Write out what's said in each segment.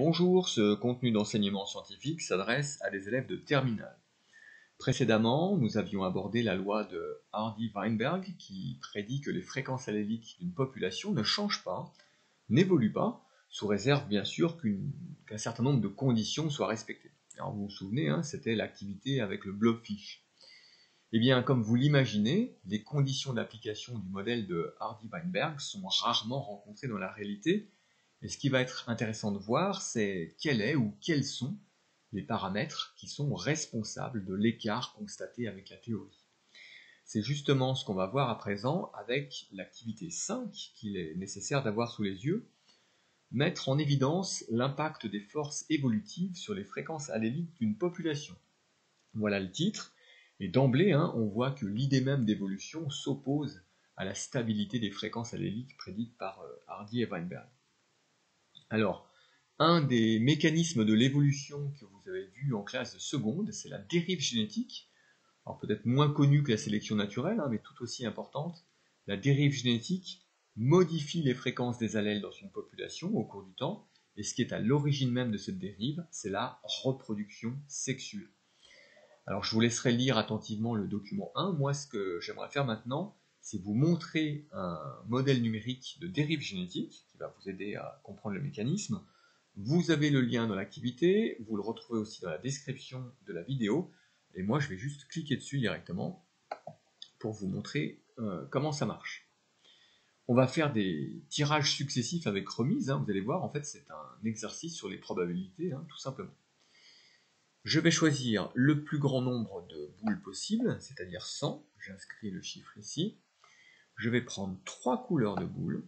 Bonjour, ce contenu d'enseignement scientifique s'adresse à des élèves de terminale. Précédemment, nous avions abordé la loi de Hardy-Weinberg qui prédit que les fréquences alléliques d'une population ne changent pas, n'évoluent pas, sous réserve bien sûr qu'un certain nombre de conditions soient respectées. Alors vous vous souvenez, c'était l'activité avec le blobfish. Eh bien, comme vous l'imaginez, les conditions d'application du modèle de Hardy-Weinberg sont rarement rencontrées dans la réalité. Et ce qui va être intéressant de voir, c'est quel est ou quels sont les paramètres qui sont responsables de l'écart constaté avec la théorie. C'est justement ce qu'on va voir à présent avec l'activité 5 qu'il est nécessaire d'avoir sous les yeux, mettre en évidence l'impact des forces évolutives sur les fréquences alléliques d'une population. Voilà le titre, et d'emblée, on voit que l'idée même d'évolution s'oppose à la stabilité des fréquences alléliques prédites par Hardy et Weinberg. Alors, un des mécanismes de l'évolution que vous avez vu en classe de seconde, c'est la dérive génétique. Alors peut-être moins connue que la sélection naturelle, mais tout aussi importante. La dérive génétique modifie les fréquences des allèles dans une population au cours du temps, et ce qui est à l'origine même de cette dérive, c'est la reproduction sexuelle. Alors je vous laisserai lire attentivement le document 1. Moi, ce que j'aimerais faire maintenant, c'est vous montrer un modèle numérique de dérive génétique qui va vous aider à comprendre le mécanisme. Vous avez le lien dans l'activité, vous le retrouvez aussi dans la description de la vidéo, et moi je vais juste cliquer dessus directement pour vous montrer comment ça marche. On va faire des tirages successifs avec remise, vous allez voir, en fait c'est un exercice sur les probabilités, tout simplement. Je vais choisir le plus grand nombre de boules possible, c'est-à-dire 100, j'inscris le chiffre ici. Je vais prendre 3 couleurs de boules.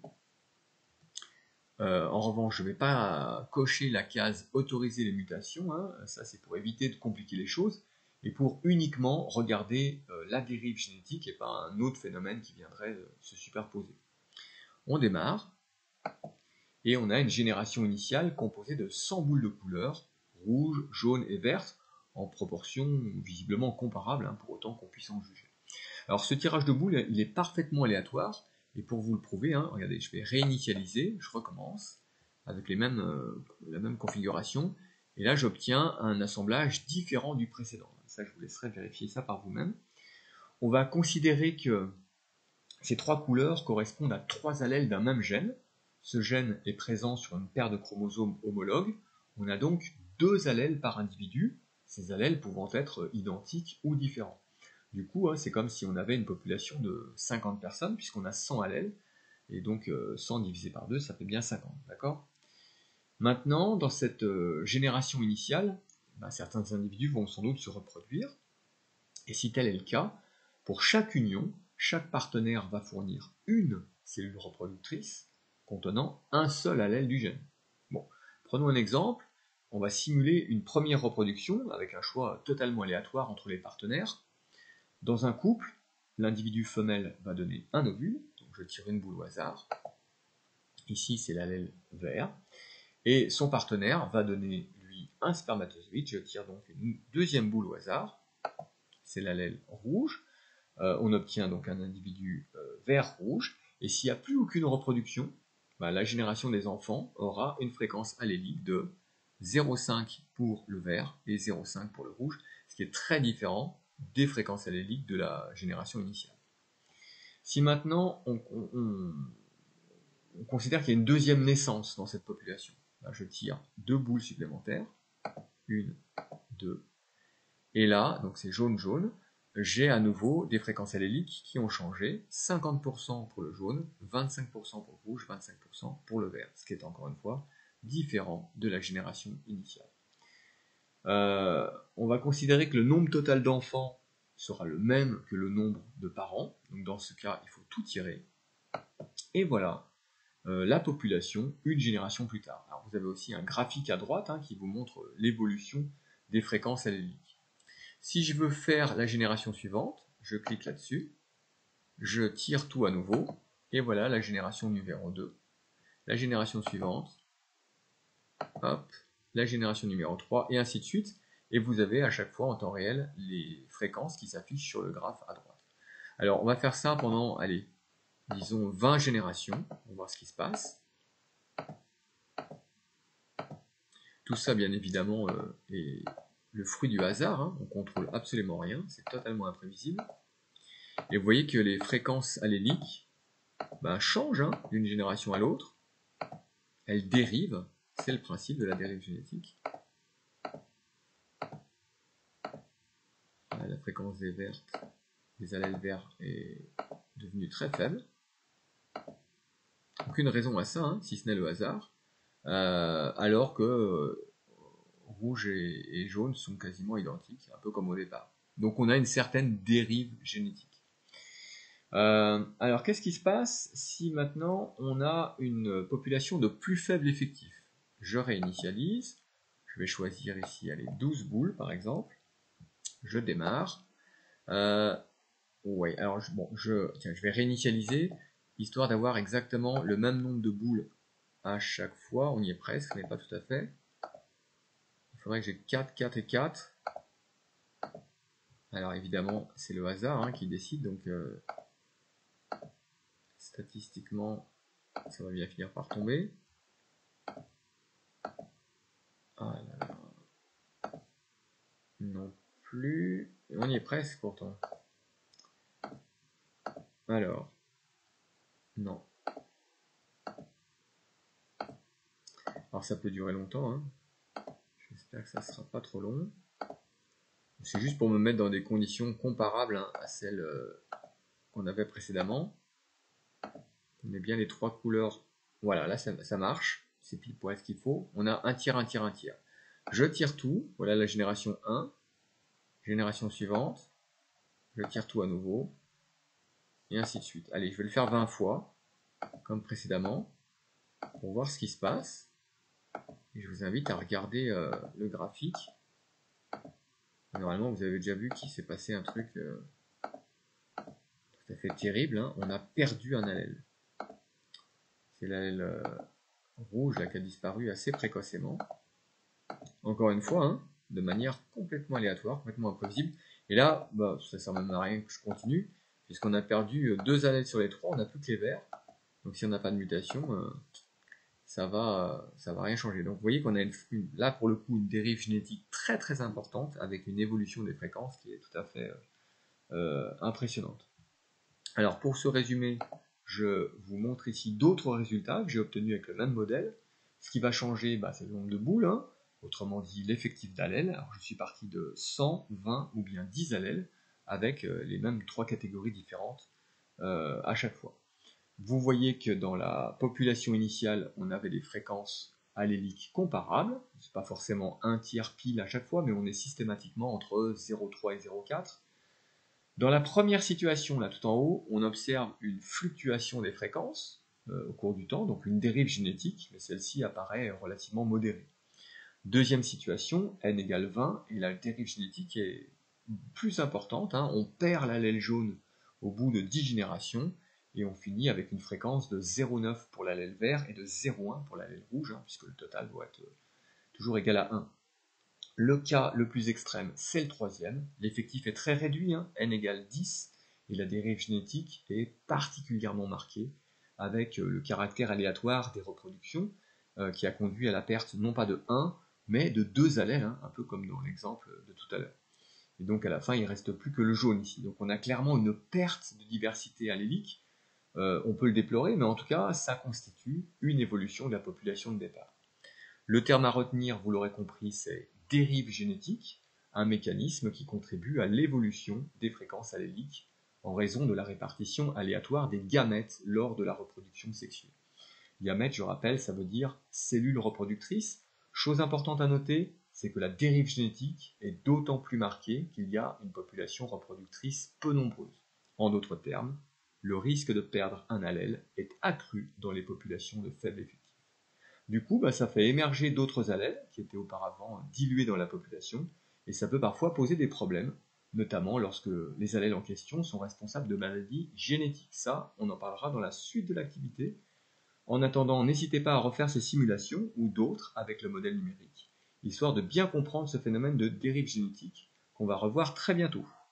En revanche, je ne vais pas cocher la case « Autoriser les mutations », ça c'est pour éviter de compliquer les choses, et pour uniquement regarder la dérive génétique et pas un autre phénomène qui viendrait se superposer. On démarre, et on a une génération initiale composée de 100 boules de couleurs, rouge, jaune et verte, en proportion visiblement comparable, pour autant qu'on puisse en juger. Alors ce tirage de boules, il est parfaitement aléatoire, et pour vous le prouver, regardez, je vais réinitialiser, je recommence, avec la même configuration, et là j'obtiens un assemblage différent du précédent. Ça, je vous laisserai vérifier ça par vous-même. On va considérer que ces 3 couleurs correspondent à 3 allèles d'un même gène. Ce gène est présent sur une paire de chromosomes homologues. On a donc 2 allèles par individu, ces allèles pouvant être identiques ou différents. Du coup, c'est comme si on avait une population de 50 personnes, puisqu'on a 100 allèles, et donc 100 divisé par 2, ça fait bien 50, d'accord? Maintenant, dans cette génération initiale, certains individus vont sans doute se reproduire, et si tel est le cas, pour chaque union, chaque partenaire va fournir une cellule reproductrice contenant un seul allèle du gène. Bon, prenons un exemple, on va simuler une première reproduction avec un choix totalement aléatoire entre les partenaires. Dans un couple, l'individu femelle va donner un ovule, donc je tire une boule au hasard, ici c'est l'allèle vert, et son partenaire va donner lui un spermatozoïde, je tire donc une deuxième boule au hasard, c'est l'allèle rouge, on obtient donc un individu vert-rouge, et s'il n'y a plus aucune reproduction, la génération des enfants aura une fréquence allélique de 0,5 pour le vert et 0,5 pour le rouge, ce qui est très différent des fréquences alléliques de la génération initiale. Si maintenant on considère qu'il y a une deuxième naissance dans cette population, je tire 2 boules supplémentaires, 1, 2, et là, donc c'est jaune-jaune, j'ai à nouveau des fréquences alléliques qui ont changé, 50% pour le jaune, 25% pour le rouge, 25% pour le vert, ce qui est encore une fois différent de la génération initiale. On va considérer que le nombre total d'enfants sera le même que le nombre de parents, donc dans ce cas il faut tout tirer, et voilà la population une génération plus tard. Alors vous avez aussi un graphique à droite qui vous montre l'évolution des fréquences alléliques. Si je veux faire la génération suivante, je clique là-dessus, je tire tout à nouveau, et voilà la génération numéro 2, la génération suivante, hop, la génération numéro 3, et ainsi de suite, et vous avez à chaque fois en temps réel les fréquences qui s'affichent sur le graphe à droite. Alors on va faire ça pendant, allez, disons 20 générations, on va voir ce qui se passe. Tout ça, bien évidemment, est le fruit du hasard, hein. On contrôle absolument rien, c'est totalement imprévisible. Et vous voyez que les fréquences alléliques changent hein, d'une génération à l'autre. Elles dérivent, c'est le principe de la dérive génétique. La fréquence des allèles verts est devenue très faible. Aucune raison à ça, hein, si ce n'est le hasard. Alors que rouge et jaune sont quasiment identiques, un peu comme au départ. Donc on a une certaine dérive génétique. Alors qu'est-ce qui se passe si maintenant on a une population de plus faible effectif? Je réinitialise, je vais choisir ici allez, 12 boules par exemple, je démarre. Ouais, alors je vais réinitialiser, histoire d'avoir exactement le même nombre de boules à chaque fois, on y est presque, mais pas tout à fait. Il faudrait que j'ai 4, 4 et 4. Alors évidemment, c'est le hasard hein, qui décide, donc statistiquement, ça va bien finir par tomber. Ah là là. Non plus. On y est presque pourtant. Alors. Non. Alors ça peut durer longtemps. Hein. J'espère que ça ne sera pas trop long. C'est juste pour me mettre dans des conditions comparables hein, à celles qu'on avait précédemment. On met bien les trois couleurs. Voilà, là ça marche. C'est pile pour ce qu'il faut. On a un tiers, un tiers, un tiers. Je tire tout. Voilà la génération 1. Génération suivante. Je tire tout à nouveau. Et ainsi de suite. Allez, je vais le faire 20 fois, comme précédemment, pour voir ce qui se passe. Et je vous invite à regarder le graphique. Normalement, vous avez déjà vu qu'il s'est passé un truc tout à fait terrible. Hein. On a perdu un allèle. C'est l'allèle rouge là, qui a disparu assez précocement. Encore une fois, hein, de manière complètement aléatoire, complètement imprévisible. Et là, ça ne sert même à rien que je continue, puisqu'on a perdu 2 allèles sur les 3, on n'a plus que les verts. Donc si on n'a pas de mutation, ça va rien changer. Donc vous voyez qu'on a là pour le coup une dérive génétique très très importante avec une évolution des fréquences qui est tout à fait impressionnante. Alors pour ce résumé, je vous montre ici d'autres résultats que j'ai obtenus avec le même modèle. Ce qui va changer, c'est le nombre de boules, hein, autrement dit l'effectif d'allèles. Alors je suis parti de 100, 20 ou bien 10 allèles avec les mêmes 3 catégories différentes à chaque fois. Vous voyez que dans la population initiale, on avait des fréquences alléliques comparables. Ce n'est pas forcément un tiers pile à chaque fois, mais on est systématiquement entre 0,3 et 0,4. Dans la première situation, là tout en haut, on observe une fluctuation des fréquences au cours du temps, donc une dérive génétique, mais celle-ci apparaît relativement modérée. Deuxième situation, n égale 20, et la dérive génétique est plus importante. Hein. On perd l'allèle jaune au bout de 10 générations, et on finit avec une fréquence de 0,9 pour l'allèle vert et de 0,1 pour l'allèle rouge, hein, puisque le total doit être toujours égal à 1. Le cas le plus extrême, c'est le troisième. L'effectif est très réduit, hein, n égale 10, et la dérive génétique est particulièrement marquée, avec le caractère aléatoire des reproductions, qui a conduit à la perte non pas de 1, mais de 2 allèles, hein, un peu comme dans l'exemple de tout à l'heure. Et donc à la fin, il ne reste plus que le jaune ici. Donc on a clairement une perte de diversité allélique. On peut le déplorer, mais en tout cas, ça constitue une évolution de la population de départ. Le terme à retenir, vous l'aurez compris, c'est dérive génétique, un mécanisme qui contribue à l'évolution des fréquences alléliques en raison de la répartition aléatoire des gamètes lors de la reproduction sexuelle. Gamètes, je rappelle, ça veut dire cellules reproductrices. Chose importante à noter, c'est que la dérive génétique est d'autant plus marquée qu'il y a une population reproductrice peu nombreuse. En d'autres termes, le risque de perdre un allèle est accru dans les populations de faible effectif. Du coup, ça fait émerger d'autres allèles qui étaient auparavant dilués dans la population, et ça peut parfois poser des problèmes, notamment lorsque les allèles en question sont responsables de maladies génétiques. Ça, on en parlera dans la suite de l'activité. En attendant, n'hésitez pas à refaire ces simulations ou d'autres avec le modèle numérique, histoire de bien comprendre ce phénomène de dérive génétique qu'on va revoir très bientôt.